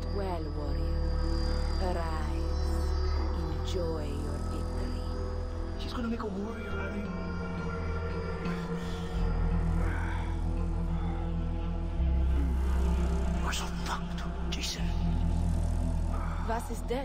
fought well, warrior. Arise. Enjoy your victory. She's gonna make a warrior out of you. We're so fucked, Jason. Vaas is dead.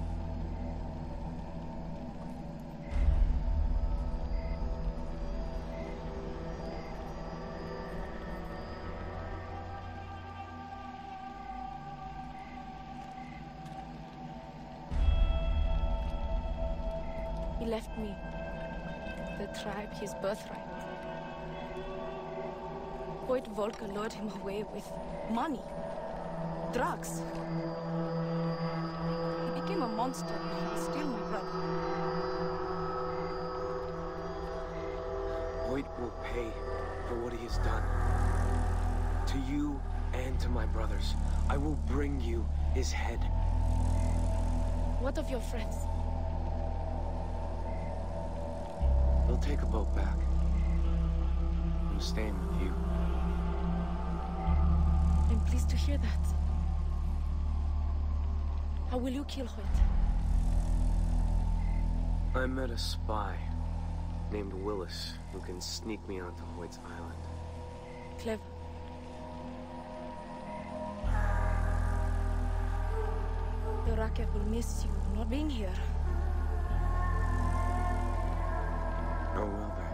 He left me, the tribe, his birthright. Void Volker lured him away with money, drugs. He became a monster and still my brother. Void will pay for what he has done. To you and to my brothers, I will bring you his head. What of your friends? We'll take a boat back. I'm staying with you. I'm pleased to hear that. How will you kill Hoyt? I met a spy named Willis who can sneak me onto Hoyt's island. Clever. The Rakyat will miss you not being here. Or will they?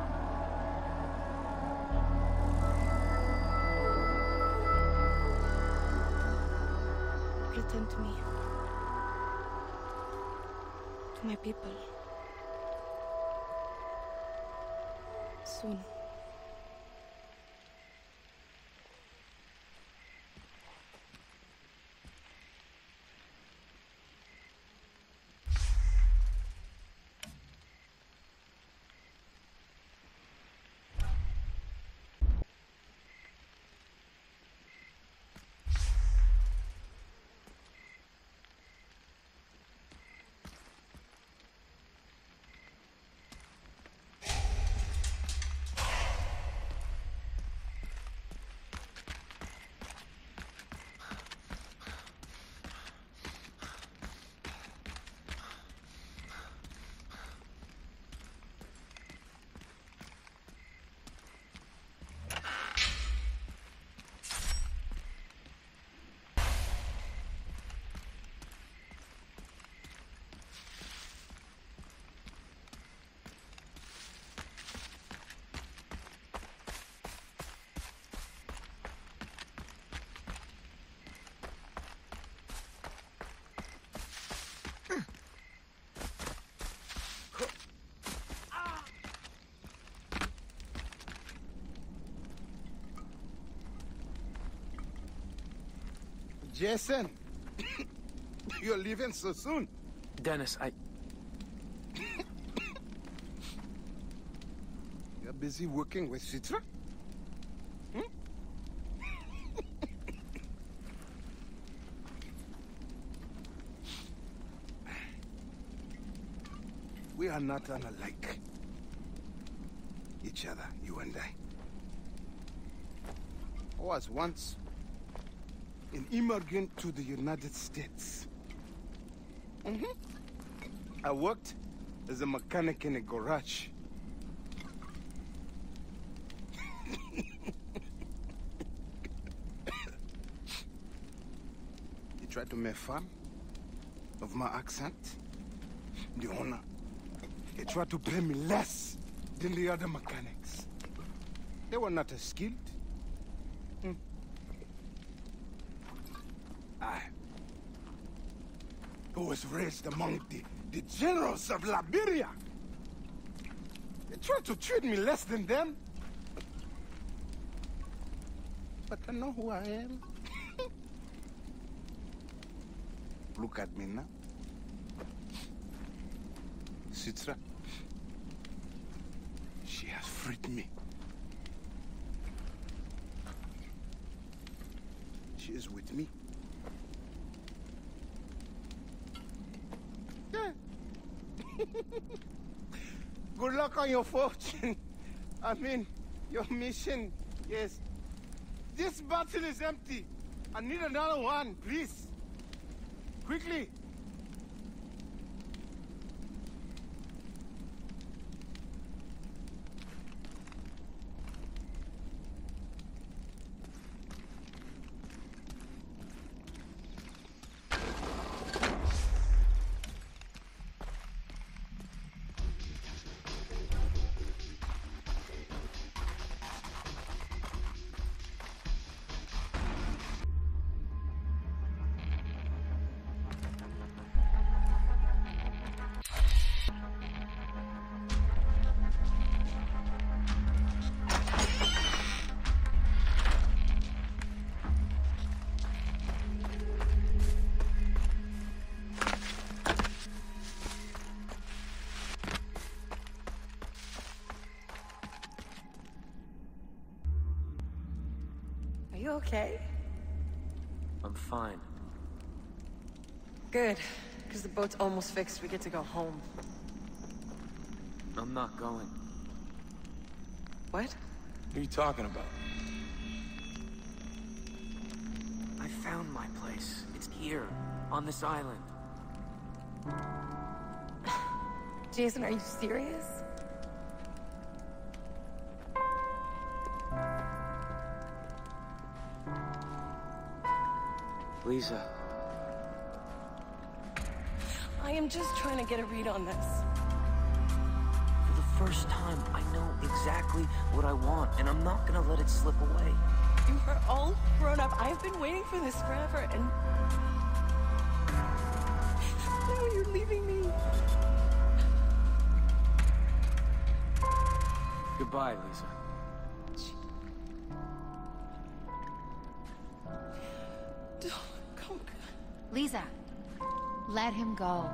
Return to me. To my people. Soon. Jason, you're leaving so soon. Dennis, You're busy working with Citra? Hmm? We are not unlike each other, you and I. I was once an immigrant to the United States. I worked as a mechanic in a garage. He tried to make fun of my accent. The owner, he tried to pay me less than the other mechanics. They were not as skilled. I was raised among the generals of Liberia. They tried to treat me less than them. But I know who I am. Look at me now. Citra. She has freed me. She is with me. Yeah. Good luck on your fortune. I mean, your mission, yes. This battle is empty. I need another one, please. Quickly. Are you okay? I'm fine. Good, because the boat's almost fixed. We get to go home. I'm not going. What? What are you talking about? I found my place. It's here, on this island. Jason, are you serious? Lisa. I am just trying to get a read on this. For the first time, I know exactly what I want, and I'm not gonna let it slip away. You are all grown up. I've been waiting for this forever, and now you're leaving me. Goodbye, Lisa. Come. Lisa, let him go.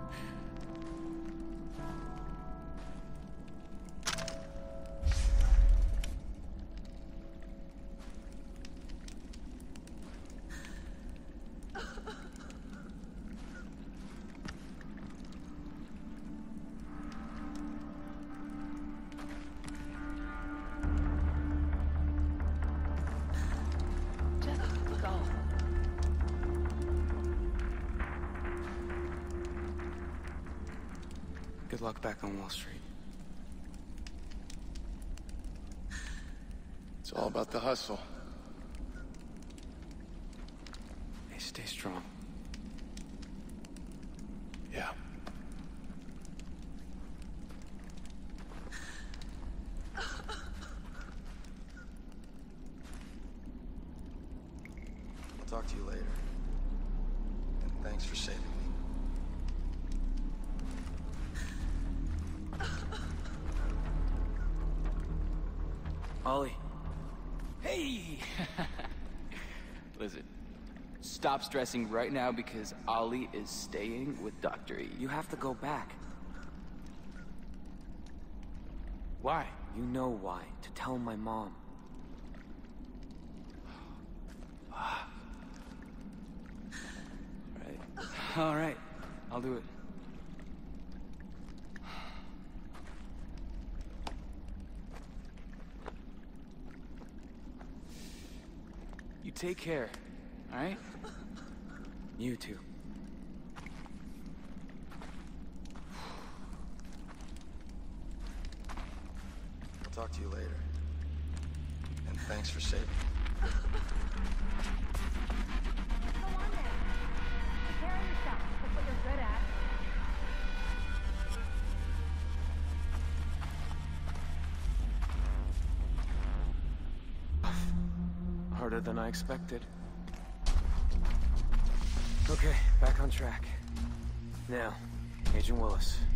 Just go. Good luck back on Wall Street. It's all about the hustle. Hey, stay strong. Yeah. I'll talk to you later. And thanks for saving me. Ollie. Hey! Listen, stop stressing right now because Ollie is staying with Dr. E. You have to go back. Why? You know why. To tell my mom. All right. I'll do it. You take care, all right? You too. I'll talk to you later. And thanks for saving me. Go on then. Take care of yourself. That's what you're good at. Harder than I expected. Okay, back on track. Now, Agent Willis.